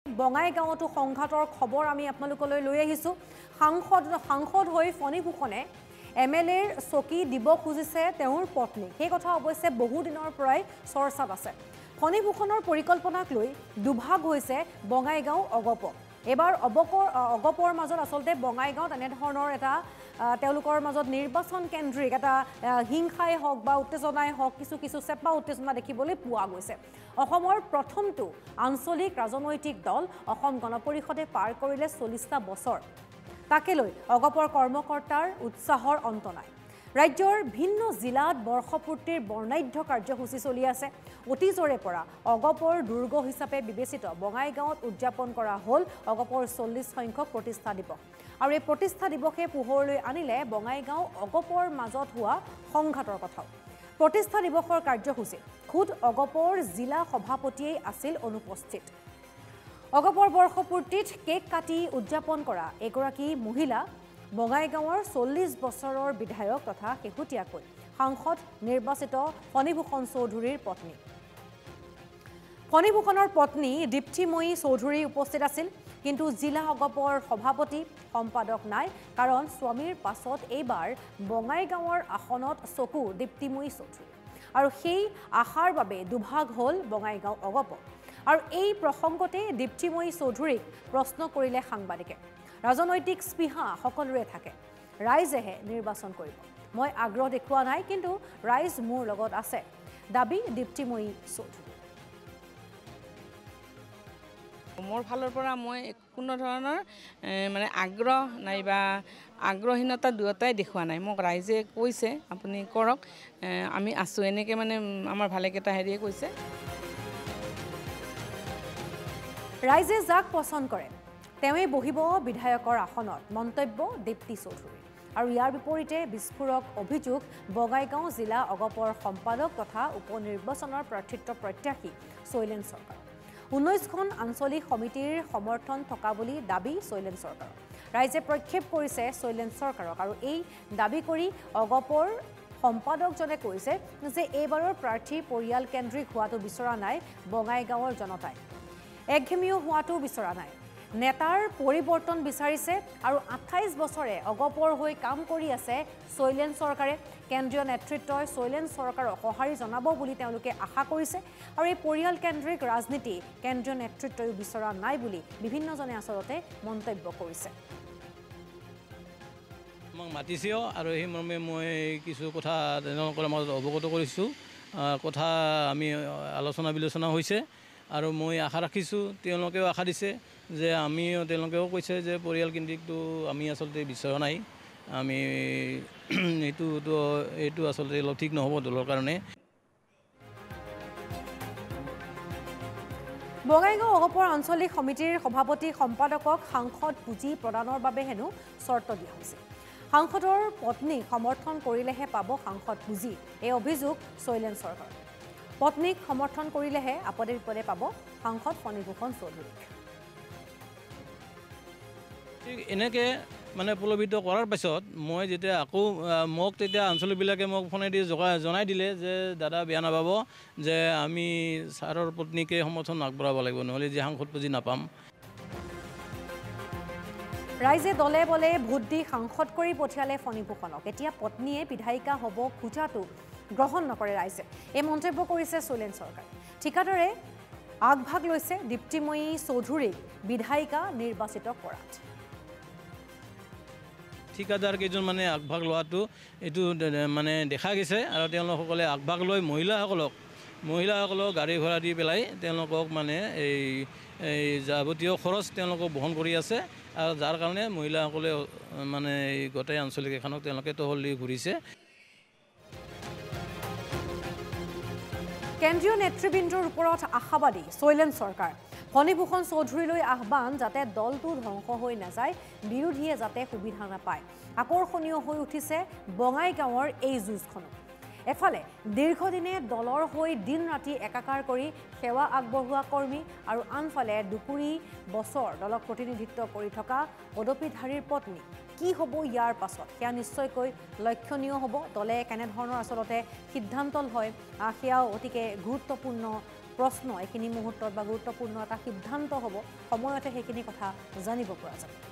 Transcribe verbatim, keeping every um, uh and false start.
বঙাইগাঁৱতো সংঘাতৰ খবৰ আমি আপোনালোকলৈ লৈ আহিছোঁ সাংসদ সাংসদ হৈ ফণীভূষণে এম এল এৰ চকী দিব খুজিছে তেওঁৰ পত্নী সেই কথা অৱশ্যে বহু দিনৰ পৰাই চৰ্চাত আছে ফণীভূষণৰ পৰিকল্পনাক লৈ দুভাগ হৈছে বঙাইগাঁও অগপ এবাৰ অবকৰ অগপৰ মাজত আসলতে বঙাইগাঁৱত এনে ধৰণৰ এটা তেওঁলোকৰ মাজত নিৰ্বাচন কেন্দ্ৰিক এটা হিংসাই হওক বা উত্তেজনাই হওক কিছু কিছু চেপা উত্তেজনা দেখিবলৈ পোৱা গৈছে অসমৰ প্ৰথমটো আঞ্চলিক ৰাজনৈতিক দল অসম গণ পৰিষদে পাৰ কৰিলে চল্লিছটা বছৰ তাকে লৈ অগপৰ কৰ্মকৰ্তাৰ উৎসাহৰ অন্ত নাই ৰাজ্যৰ ভিন্ন জিলাত বৰ্ষপূৰ্তিৰ বৰ্ণাঢ্য কাৰ্যসূচী চলি আছে অতীজৰে পৰা অগপৰ দুৰ্গ হিচাপে বিবেচিত বঙাইগাঁৱত উদযাপন কৰা হ'ল অগপৰ চল্লিছ সংখ্যক প্ৰতিষ্ঠা দিৱস আৰু এই প্ৰতিষ্ঠা দিৱসে পোহৰলৈ আনিলে বঙাইগাঁও অগপৰ মাজত হোৱা সংঘাতৰ কথাও প্ৰতিষ্ঠা দিৱসৰ কাৰ্যসূচী খুদ অগপৰ জিলা সভাপতিয়েই আছিল অনুপস্থিত অগপৰ বৰ্ষপূৰ্তিত কেক কাটি উদযাপন কৰা এগৰাকী মহিলা বঙাইগাঁৱৰ চল্লিছ বছৰৰ বিধায়ক তথা শেহতীয়াকৈ সাংসদ নিৰ্বাচিত ফণীভূষণ চৌধুৰীৰ পত্নী ফণীভূষণৰ পত্নী দীপ্তিময়ী চৌধুৰী উপস্থিত আছিল কিন্তু জিলা অগপৰ সভাপতি সম্পাদক নাই কাৰণ স্বামীৰ পাছত এইবাৰ বঙাইগাঁৱৰ আসনত চকু দীপ্তিময়ী চৌধুৰী আৰু সেই আশাৰ বাবে দুভাগ হ'ল বঙাইগাঁও অগপ আৰু এই প্ৰসংগতে দীপ্তিময়ী চৌধুৰীক প্ৰশ্ন কৰিলে সাংবাদিকে ৰাজনৈতিক স্পৃহা সকলোৰে থাকে ৰাইজেহে নিৰ্বাচন কৰিব মই আগ্ৰহ দেখুৱা নাই কিন্তু ৰাইজ মোৰ লগত আছে দাবী দীপ্তিময়ী চৌধুৰী মোৰ ফালৰ পৰা মই কোনো ধৰণৰ মানে আগ্ৰহ নাইবা আগ্ৰহীনতা দুয়োটাই দেখুৱা নাই মোক ৰাইজে কৈছে আপুনি কৰক আমি আছোঁ এনেকৈ মানে আমাৰ ভালেকেইটা হেৰিয়ে কৈছে ৰাইজে যাক পচন্দ কৰে তেওঁই বহিব বিধায়কৰ আসনত মন্তব্য দীপ্তি চৌধুৰী আৰু ইয়াৰ বিপৰীতে বিস্ফোৰক অভিযোগ বঙাইগাঁও জিলা অগপৰ সম্পাদক তথা উপ নিৰ্বাচনৰ প্ৰাৰ্থিত্ব প্ৰত্যাশী শৈলেন চৰকাৰ ঊনৈছখন আঞ্চলিক সমিতিৰ সমৰ্থন থকা বুলি দাবী শৈলেন চৰকাৰ ৰাইজে প্ৰক্ষেপ কৰিছে শৈলেন চৰকাৰক আৰু এই দাবী কৰি অগপৰ সম্পাদকজনে কৈছে যে এইবাৰৰ প্ৰাৰ্থী পৰিয়াল কেন্দ্ৰিক হোৱাটো বিচৰা নাই বঙাইগাঁৱৰ জনতাই একঘেমিও হোৱাটো বিচৰা নাই নেতাৰ পৰিৱৰ্তন বিচাৰিছে আৰু আঠাইছ বছৰে অগপৰ হৈ কাম কৰি আছে শৈলেন চৰকাৰে কেন্দ্ৰীয় নেতৃত্বই শৈলেন চৰকাৰক সঁহাৰি জনাব বুলি তেওঁলোকে আশা কৰিছে আৰু এই পৰিয়াল কেন্দ্ৰিক ৰাজনীতি কেন্দ্ৰীয় নেতৃত্বই বিচৰা নাই বুলি বিভিন্নজনে আচলতে মন্তব্য কৰিছে আমাক মাতিছেও আৰু সেই মৰ্মে মই কিছু কথা তেওঁলোকৰ মাজত অৱগত কৰিছোঁ কথা আমি আলোচনা বিলোচনা হৈছে আৰু মই আশা ৰাখিছোঁ তেওঁলোকেও আশা দিছে যে আমিও তেওঁলোকেও কৈছে যে পৰিয়াল কেন্দ্ৰিকটো আমি আচলতে বিচৰা নাই আমি এইটোতো এইটো আচলতে অলপ ঠিক নহ'ব দলৰ কাৰণে বঙাইগাঁও অগপৰ আঞ্চলিক সমিতিৰ সভাপতি সম্পাদকক সাংসদ পুঁজি প্ৰদানৰ বাবে হেনো চৰ্ত দিয়া হৈছে সাংসদৰ পত্নীক সমৰ্থন কৰিলেহে পাব সাংসদ পুঁজি এই অভিযোগ শৈলেন চৰকাৰ পত্নীক সমৰ্থন কৰিলেহে আপদে বিপদে পাব সাংসদ ফণীভূষণ চৌধুৰীক এনেকৈ মানে প্ৰলোভিত কৰাৰ পাছত মই যেতিয়া আকৌ মোক তেতিয়া আঞ্চলিকবিলাকে মোক ফোনেদি জনাই দিলে যে দাদা বেয়া নাপাব যে আমি ছাৰৰ পত্নীকে সমৰ্থন আগবঢ়াব লাগিব নহ'লে যে সাংসদ পুঁজি নাপাম ৰাইজে দলে বলে ভোট দি সাংসদ কৰি পঠিয়ালে ফণীভূষণক এতিয়া পত্নীয়ে বিধায়িকা হ'ব খোজাটো গ্ৰহণ নকৰে ৰাইজে এই মন্তব্য কৰিছে শৈলেন চৰকাৰ ঠিকাদৰে আগভাগ লৈছে দীপ্তিময়ী চৌধুৰীক বিধায়িকা নিৰ্বাচিত কৰাত ঠিকাদাৰ কেইজন মানে আগভাগ লোৱাটো এইটো মানে দেখা গৈছে আৰু তেওঁলোকসকলে আগভাগ লৈ মহিলাসকলক মহিলাসকলক গাড়ী ঘোঁৰা দি পেলাই তেওঁলোকক মানে এই এই যাৱতীয় খৰচ তেওঁলোকক বহন কৰি আছে আৰু যাৰ কাৰণে মহিলাসকলে মানে এই গোটেই আঞ্চলিক এখনক তেওঁলোকে টহল দি ঘূৰিছে কেন্দ্ৰীয় নেতৃবৃন্দৰ ওপৰত আশাবাদী শৈলেন চৰকাৰ ফণীভূষণ চৌধুৰীলৈ আহ্বান যাতে দলটো ধ্বংস হৈ নাযায় বিৰোধীয়ে যাতে সুবিধা নাপায় আকৰ্ষণীয় হৈ উঠিছে বঙাইগাঁৱৰ এই যুঁজখন এফালে দীৰ্ঘদিনে দলৰ হৈ দিন ৰাতি একাকাৰ কৰি সেৱা আগবঢ়োৱা কৰ্মী আৰু আনফালে দুকুৰি বছৰ দলক প্ৰতিনিধিত্ব কৰি থকা পদপীধাৰীৰ পত্নী কি হ'ব ইয়াৰ পাছত সেয়া নিশ্চয়কৈ লক্ষণীয় হ'ব দলে কেনেধৰণৰ আচলতে সিদ্ধান্ত লয় সেয়াও অতিকে গুৰুত্বপূৰ্ণ প্ৰশ্ন এইখিনি মুহূৰ্তত বা গুৰুত্বপূৰ্ণ এটা সিদ্ধান্ত হ'ব সময়তে সেইখিনি কথা জানিব পৰা যাব